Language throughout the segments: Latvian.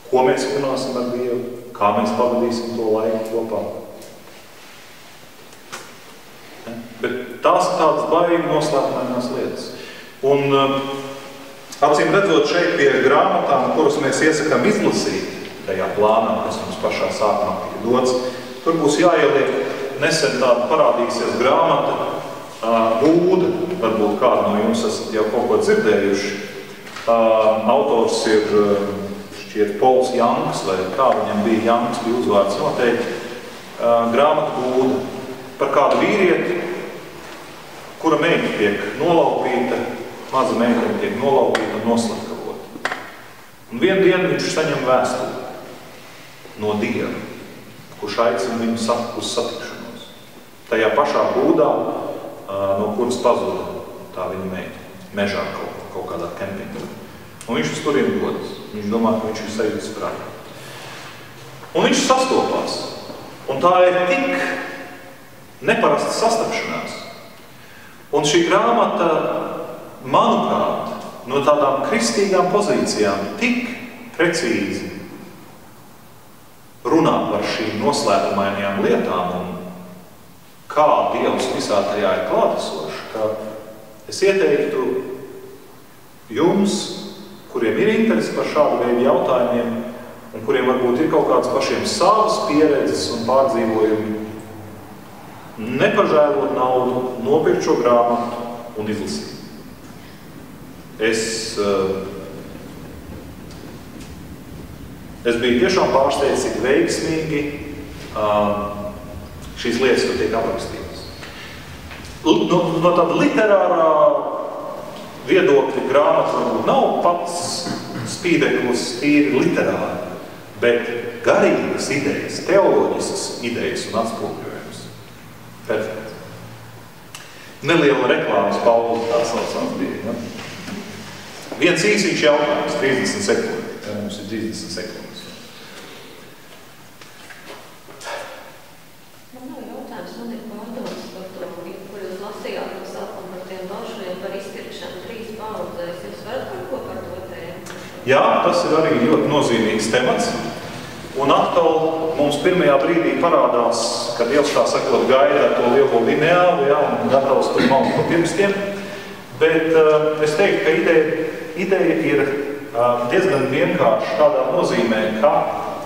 ko mēs runāsim ar Dievu, kā mēs pavadīsim to laiku kopā. Bet tās ir tādas baigi noslēpumainās lietas. Un acīm redzot šeit pie grāmatām, kuras mēs iesakām izlasīt tajā plānā, kas mums pašā sākumā tika dots, tur būs jāieliek nesen tāda parādīsies grāmata Būda. Varbūt kādu no jums esat jau kaut ko dzirdējuši. Autors ir šķiet Pols Janks, vai kā viņam bija Janks, bija uzvārds noteikti. Grāmata Būda par kādu vīrieti, kura meita tiek nolaupīta, maza meitene tiek nolaupīta un noslapkavota. Un vienu dienu viņš saņem vēstuli no Dieva, kurš aicina viņu uz satikšanos. Tajā pašā būdā, no kuras pazuda tā viņa meita, mežā kaut kādā kempingā. Un viņš uz turien dodas. Viņš domā, ka viņš ir sajūtas prātā. Un viņš sastopās. Un tā ir tik neparasta sastapšanās. Un šī grāmata, manuprāt, no tādām kristīgām pozīcijām tik precīzi runā par šīm noslēpumainajām lietām un kā Dievs visā tajā ir klātesošs, ka es ieteiktu jums, kuriem ir interesi par šādu veidu jautājumiem un kuriem varbūt ir kaut kāds pašiem savas pieredzes un pārdzīvojumi, nepažēlot naudu, nopirkt šo grāmatu un izlasīt. Es biju tiešām pārsteigts, cik veiksmīgi šīs lietas tur tiek aprakstītas. No tāda literārā viedokļa grāmata varbūt nav pats spīdeklis tīri literāri, bet garīgas idejas, teoloģiskas idejas un atspūkļojums. Perfekt. Neliela reklāmas pauze, tā saucams bija. Ja? Viens īsīgs jautājums, 30 sekundi. Ja, mums ir 30 sekundes. Man ir pārdomas par to, ko jūs lasījāt no sākuma par tiem balšiem par izpirkšanu 3 paudzēs. Jūs varat kaut ko par to tēmu? Jā, tas ir arī ļoti nozīmīgs temats. Un atkal mums pirmajā brīdī parādās, kad Dievs tā sakot gaida ar to lielo lineālu, ja, un gatavs tur malt pa pirkstiem. Bet es teiktu, ka ideja ir diezgan vienkārši tādā nozīmē, ka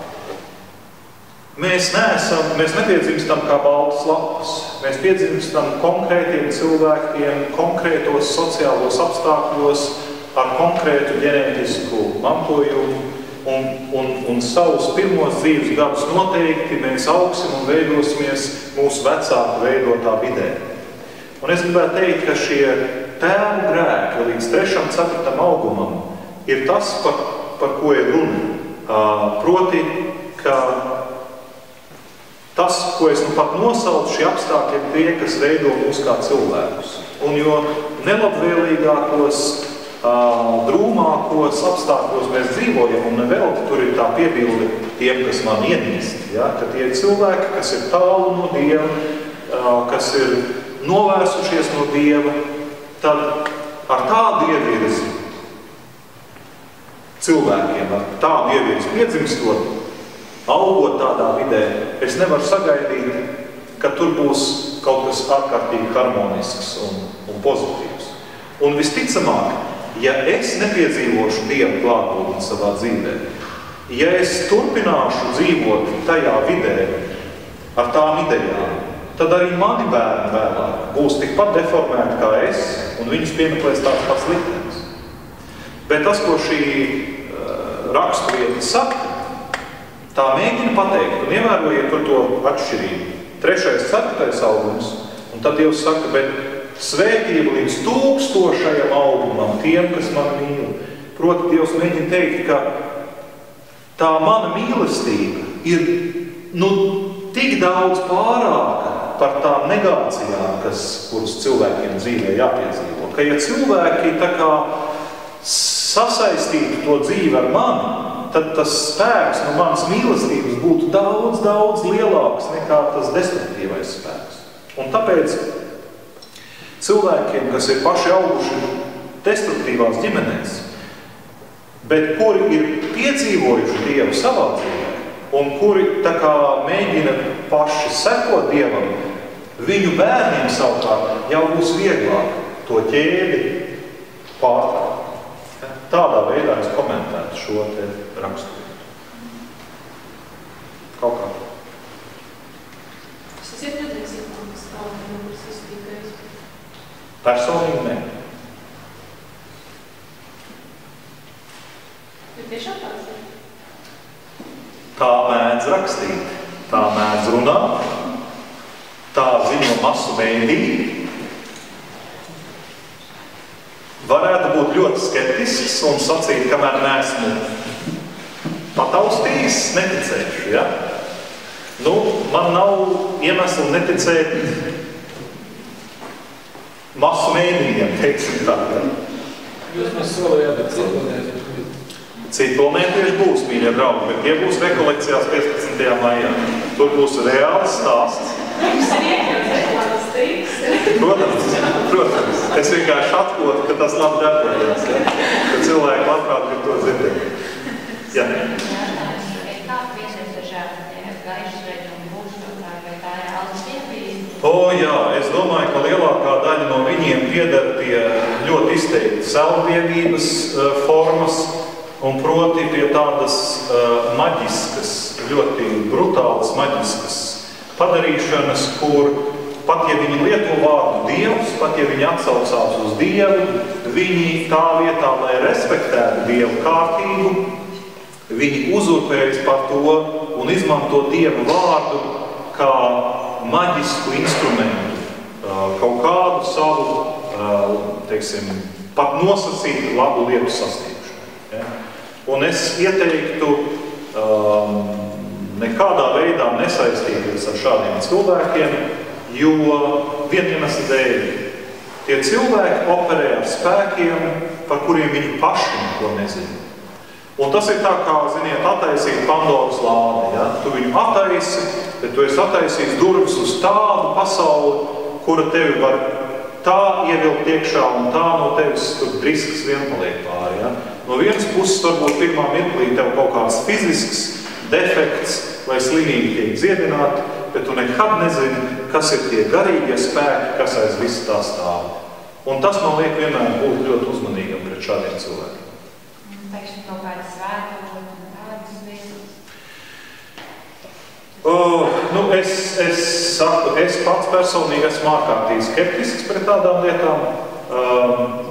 mēs nepiedzimstam kā baltas lapas. Mēs piedzimstam konkrētiem cilvēkiem, konkrētos sociālos apstākļos, ar konkrētu ģenētisku mantojumu un savus pirmos dzīves gadus noteikti mēs augsim un veidosimies mūsu vecāku veidotā vidē. Un es gribētu teikt, ka šie tēvu grēki līdz 3. 4. augumam ir tas, par ko ir runa. Proti, ka tas, ko es nu pat nosaucu, šie apstākļi ir tie, kas veido mūs kā cilvēkus. Un jo nelabvēlīgākos, drūmākos apstākļos mēs dzīvojam, un nevelti tur ir tā piebilde tiem, kas man ienīst. Ja? Ka tie ir cilvēki, kas ir tālu no Dieva, kas ir novērsušies no Dieva, tad ar tādu ievirzi cilvēkiem, ar tādu ievirzi piedzimstot, augot tādā vidē, es nevaru sagaidīt, ka tur būs kaut kas ārkārtīgi harmonisks un pozitīvs. Un visticamāk, ja es nepiedzīvošu Dievu klātbūtni savā dzīvē, ja es turpināšu dzīvot tajā vidē ar tām idejām, tad arī mani bērni vēlāk būs tikpat deformēti kā es, un viņus piemeklēs tāds pats liktenis. Bet tas, ko šī raksturvieta saka, tā mēģina pateikt, un ievērojiet tur to atšķirību. 3. 4. augums, un tad Dievs saka, bet svētība līdz 1000. augumam tiem, kas mani mīl. Proti, Dievs mēģina teikt, ka tā mana mīlestība ir tik daudz pārāka par tām negācijām, kuras cilvēkiem dzīvē jāpiedzīvo. Ka ja cilvēki tā kā sasaistītu to dzīvi ar mani, tad tas spēks no manas mīlestības būtu daudz, daudz lielāks nekā tas destruktīvais spēks. Un tāpēc cilvēkiem, kas ir paši auguši destruktīvās ģimenēs, bet kuri ir piedzīvojuši Dievu savā dzīvē, un kuri tā kā mēģina paši sekot Dievam, viņu bērniem savukārt jau būs vieglāk to ķēdi pārtraukt. Tādā veidā es komentētu šo te raksturību. Kaut kā. Tas ir redzējis, kas iztīkais. Personīgi ne. Ir tiešām tāds ir? Tā mēdz rakstīt, tā mēdz runāt, tā ziņo masu mēdī. Varētu būt ļoti skeptisks un sacīt, kamēr neesmu pataustījis, neticēšu, ja? Nu, man nav iemesli neticēt masu mēdījiem, teiksim tā, ja? Jūs mēs solījāt, bet citplanētieši būs. Citplanētieši būs, mīļie draugi, bet tie būs rekolekcijās 15. maijā. Tur būs reāls stāsts. Jums ir iekļauts reklāmas teiks. Protams. Es vienkārši atklātu, ka tas labi darbojas, ja? Ka cilvēki labprāt grib to dzirdēt. Ja. Kā piesies ar šādiem gaišsveļu un būšotāju, vai tā ir algas piepība? O jā, es domāju, ka lielākā daļa no viņiem pieder pie ļoti izteikti savdievības formas, un proti pie tādas maģiskas, ļoti brutālas maģiskas padarīšanas, kur pat ja viņi lieto vārdu Dievs, pat ja viņi atsaucās uz Dievu, viņi tā vietā, lai respektētu Dievu kārtību, viņi uzurpējas par to un izmanto Dievu vārdu kā maģisku instrumentu, kaut kādu savu, teiksim, pat nosacītu labu lietu sasniegšanu. Ja? Un es ieteiktu nekādā veidā nesaistīties ar šādiem cilvēkiem, jo viena iemesla dēļ tie cilvēki operē ar spēkiem, par kuriem viņi paši neko nezina. Un tas ir tā kā, ziniet, attaisīt Pandoras lādi. Ja? Tu viņu attaisi, bet tu esi attaisījis durvis uz tādu pasauli, kura tevi var tā ievilkt iekšā un tā no tevis tur drisks vien paliek pāri. Ja? No vienas puses, varbūt pirmā mirklī tev kaut kāds fizisks defekts vai slimīgi tiek dziedināti, bet tu nekad nezini, kas ir tie garīgie spēki, kas aiz visu tā stāv. Un tas man liek vienmēr būt ļoti uzmanīgam pret šādiem cilvēkiem. Teiksim, kaut kādi svētki un tādas vietas. Es saku, es pats personīgi esmu ārkārtīgi skeptisks pret tādām lietām.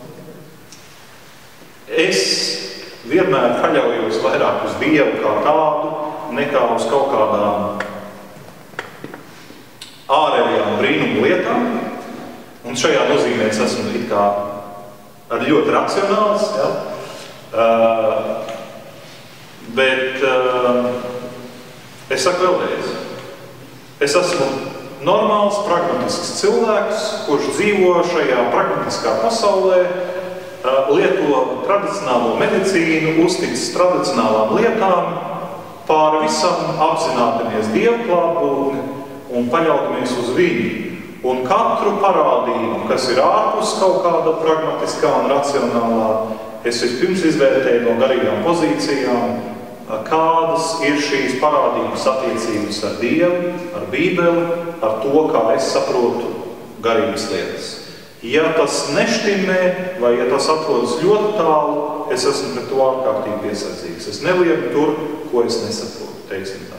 Es vienmēr paļaujos vairāk uz Dievu kā tādu, nekā uz kaut kādām ārējām brīnumu lietām. Un šajā nozīmē es esmu it kā ļoti racionāls, ja? Bet es saku vēlreiz, es esmu normāls, pragmatisks cilvēks, kurš dzīvo šajā pragmatiskā pasaulē, lieto tradicionālo medicīnu, uzticas tradicionālām lietām, pāri visam apzinātamies Dievu klātbūtni un paļaudamies uz viņu. Un katru parādību, kas ir ārpus kaut kāda pragmatiskā un racionālā, es vispirms izvērtēju no garīgām pozīcijām, kādas ir šīs parādības attiecības ar Dievu, ar Bībeli, ar to, kā es saprotu garīgas lietas. Ja tas neštimē, vai ja tas atrodas ļoti tālu, es esmu pret to ārkārtīgi piesardzīgs. Es nelieku tur, ko es nesaprotu, teiksim tā.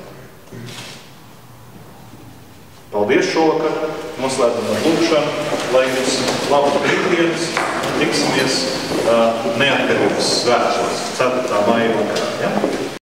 Paldies šovakar, noslēdzam ar lūkšanu, lai jums labu brīvdienas, tiksimies neatkarības svētkos, 4. maija vakarā. Ja?